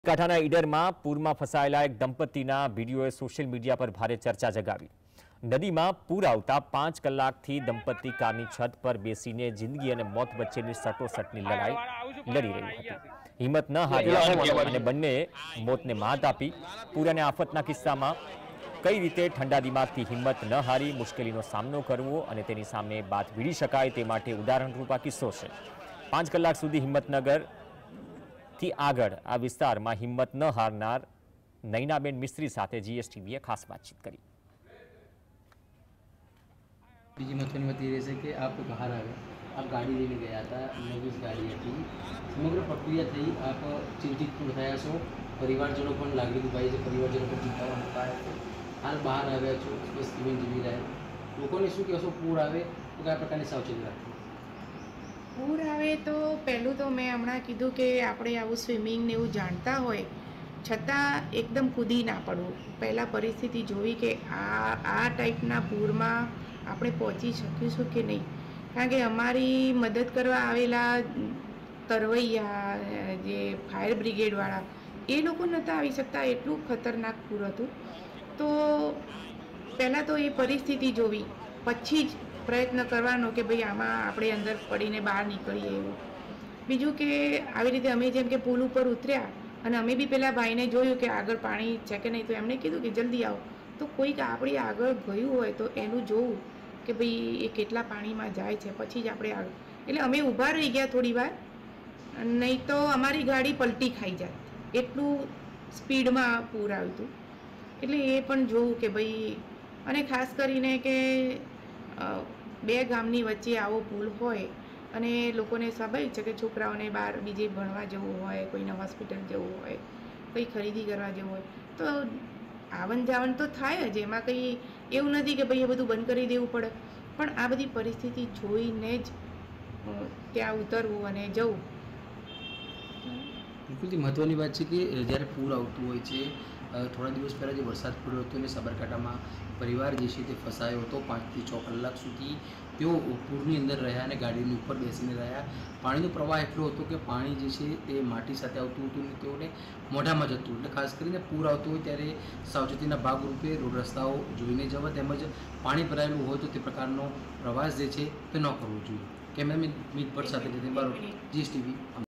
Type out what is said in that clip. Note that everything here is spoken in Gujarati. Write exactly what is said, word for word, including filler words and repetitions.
કાંઠાના ઈડરમાં પૂરમાં ફસાયેલા એક દંપતીના વિડીયોએ સોશિયલ મીડિયા પર ભારે ચર્ચા જગાવી। નદીમાં પૂર આવતા પાંચ કલાકથી દંપતી કારની છત પર બેસીને જિંદગી અને મોત વચ્ચેની સટોસટની લડાઈ લડી રહી હતી। હિંમત ન હાર્યા અને બંને મોતને માત આપી। પૂર અને આફતના કિસ્સામાં કઈ રીતે ઠંડા દિમાગથી હિંમત ન હારી મુશ્કેલીનો સામનો કરવો અને તેની સામે બાત વીડી શકાય તે માટે ઉદાહરણરૂપ આ કિસ્સો છે। પાંચ કલાક સુધી હિંમતનગર થી આગળ આ વિસ્તારમાં હિંમત ન હારનાર નૈનાબેન મિસ્ત્રી સાથે જીએસટીવીએ ખાસ बातचीत કરી। બીજી મહત્વની વાત એ રહેશે કે આપ બહાર આવે, આપ ગાડી લઈને ગયા હતા, નવી ગાડી હતી, સમગ્ર પ્રક્રિયા થઈ, આપ ચિંતિત પણ થયા છો, પરિવારજનો પણ લાગણીભાઈ છે, પરિવારજનો પણ ચિંતામાં મુકાયા છે। હાલ બહાર આવ્યા છો, બસ જીવન જીવી રહ્યા, લોકોને શું કહેશો? પૂર આવે તો કયા પ્રકારની સાવચેતી રાખવી? પૂર આવે તો પહેલું તો મેં હમણાં કીધું કે આપણે આવું સ્વિમિંગ ને એવું જાણતા હોય છતાં એકદમ કૂદી ના પડવું। પહેલાં પરિસ્થિતિ જોવી કે આ આ ટાઈપના પૂરમાં આપણે પહોંચી શકીશું કે નહીં, કારણ કે અમારી મદદ કરવા આવેલા તરવૈયા જે ફાયર બ્રિગેડવાળા એ લોકો નહોતા આવી શકતા, એટલું ખતરનાક પૂર હતું। તો પહેલાં તો એ પરિસ્થિતિ જોવી, પછી જ પ્રયત્ન કરવાનો કે ભાઈ આમાં આપણે અંદર પડીને બહાર નીકળીએ એવું। બીજું કે આવી રીતે અમે જેમ કે પુલ ઉપર ઉતર્યા અને અમે બી પેલા ભાઈને જોયું કે આગળ પાણી છે કે નહીં, તો એમણે કીધું કે જલ્દી આવો। તો કોઈક આપણી આગળ ગયું હોય તો એનું જોવું કે ભાઈ એ કેટલા પાણીમાં જાય છે, પછી જ આપણે આગળ। એટલે અમે ઊભા રહી ગયા થોડી વાર, નહીં તો અમારી ગાડી પલટી ખાઈ જાય, એટલું સ્પીડમાં પૂર આવ્યું હતું। એટલે એ પણ જોવું કે ભાઈ, અને ખાસ કરીને કે બે ગામની વચ્ચે આવો પુલ હોય અને લોકોને સ્વાભાવિક છે કે છોકરાઓને બહાર બીજે ભણવા જવું હોય, કોઈને હોસ્પિટલ જવું હોય, કંઈ ખરીદી કરવા જવું હોય, તો આવન જાવન તો થાય જ, એમાં કંઈ એવું નથી કે ભાઈ એ બધું બંધ કરી દેવું પડે, પણ આ બધી પરિસ્થિતિ જોઈને જ ત્યાં ઉતરવું અને જવું। બિલકુલથી મહત્ત્વની વાત છે કે જ્યારે પૂર આવતું હોય છે, થોડા દિવસ પહેલાં જે વરસાદ પડ્યો હતો અને સાબરકાંઠામાં પરિવાર જે છે તે ફસાયો હતો। પાંચથી છ કલાક સુધી તેઓ પૂરની અંદર રહ્યા અને ગાડીની ઉપર બેસીને રહ્યા। પાણીનો પ્રવાહ એટલો હતો કે પાણી જે છે તે માટી સાથે આવતું હતું અને તેઓને મોઢામાં જતું। એટલે ખાસ કરીને પૂર આવતું હોય ત્યારે સાવચેતીના ભાગરૂપે રોડ રસ્તાઓ જોઈને જવા, તેમજ પાણી ભરાયેલું હોય તો તે પ્રકારનો પ્રવાસ જે છે તે ન કરવો જોઈએ। કેમેરામેન મિત ભટ્ટ સાથે જીતેન બારોટ, જીએસટીવી।